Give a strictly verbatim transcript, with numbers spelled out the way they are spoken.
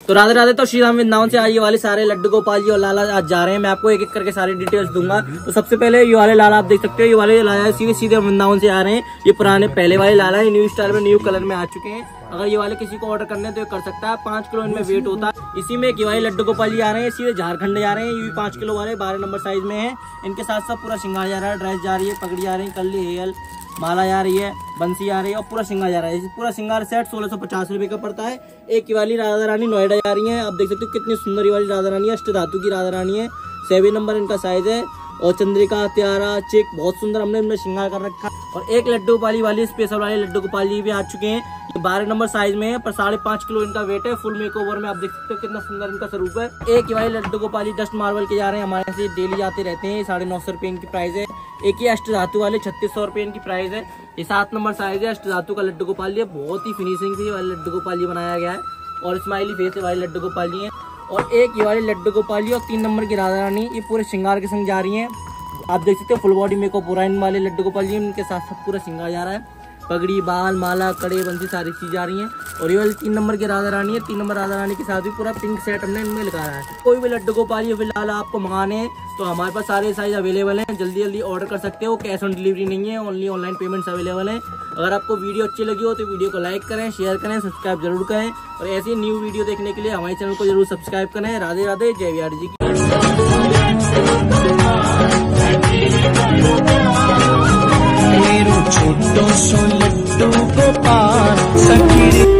तो राधे राधे। तो श्री राम वृंदावन से आइए वाले सारे लड्डू गोपाल जी और लाला आज जा रहे हैं। मैं आपको एक एक करके सारी डिटेल्स दूंगा। तो सबसे पहले ये वाले लाला आप देख सकते हो, ये वाले लाला सीधे सीधे वृंदावन से आ रहे हैं। ये पुराने पहले वाले लाला है, न्यू स्टाइल में न्यू कलर में आ चुके हैं। अगर ये वाले किसी को ऑर्डर करने तो ये कर सकता है। पांच किलो इनमें वेट होता है। इसी में ये वाले लड्डू गोपाल जी आ रहे हैं, सीधे झारखंड जा रहे हैं। ये भी पांच किलो वाले बारह नंबर साइज में है। इनके साथ साथ पूरा श्रृंगार जा रहा है, ड्रेस जा रही है, पगड़ी जा रही है, कल्ली हेयल माला जा रही है, बंसी आ रही है और पूरा श्रृंगार जा रहा है। पूरा श्रृंगार सेट सोलह सौ पचास रुपए का पड़ता है। एक वाली राधा रानी नोएडा जा रही है। आप देख सकते हो कितनी सुंदर ये वाली राधा रानी है, अष्ट धातु की राधा रानी है। सेवन नंबर इनका साइज है और चंद्रिका त्यारा चिक बहुत सुंदर हमने इनमें श्रृंगार कर रखा। और एक लड्डू गोपाली वाली स्पेशल वाले लड्डू गोपाल जी भी आ चुके हैं। ये बारह नंबर साइज में है पर साढ़े पांच किलो इनका वेट है। फुल मेकओवर में आप देख सकते हो कितना सुंदर इनका स्वरूप है। एक वाले लड्डू गोपाली डस्ट मार्बल के जा रहे हैं, हमारे यहाँ से डेली जाते रहते हैं। साढ़े नौ सौ रुपए इनकी प्राइस है। एक ही अष्ट धातु वाले छत्तीस सौ रुपए इनकी प्राइस है। ये सात नंबर साइज है, अष्ट धातु का लड्डू गोपाल जी। बहुत ही फिनिशिंग से वाले लड्डू गोपाल जी बनाया गया है और स्माइली फेस वाले लड्डू गोपाल जी है। और एक ये वाले लड्डू गोपाल जी और तीन नंबर की राधा रानी, ये पूरे श्रृंगार के संग जा रही है। आप देख सकते हो फुल बॉडी मेकअप पूरा इन वाले लड्डू गोपाल जी, इनके साथ साथ पूरा श्रृंगार जा रहा है। पगड़ी बाल माला कड़े बंसी सारी चीज जा रही हैं। और ये वाली तीन नंबर की राधा रानी है। तीन नंबर राधा रानी के साथ भी पूरा पिंक सेट हमने इनमें लगा रहा है। कोई भी लड्डू गोपाल जी फिलहाल आपको मंगाने हैं तो हमारे पास सारे साइज अवेलेबल हैं। जल्दी जल्दी ऑर्डर कर सकते हो। कैश ऑन डिलीवरी नहीं है, ओनली ऑनलाइन पेमेंट्स अवेलेबल है। अगर आपको वीडियो अच्छी लगी हो तो वीडियो को लाइक करें, शेयर करें, सब्सक्राइब जरूर करें। और ऐसी न्यू वीडियो देखने के लिए हमारे चैनल को जरूर सब्सक्राइब करें। राधे राधे, जय बिहारी जी की। छोटो सो लड्डू गोपाल सखी।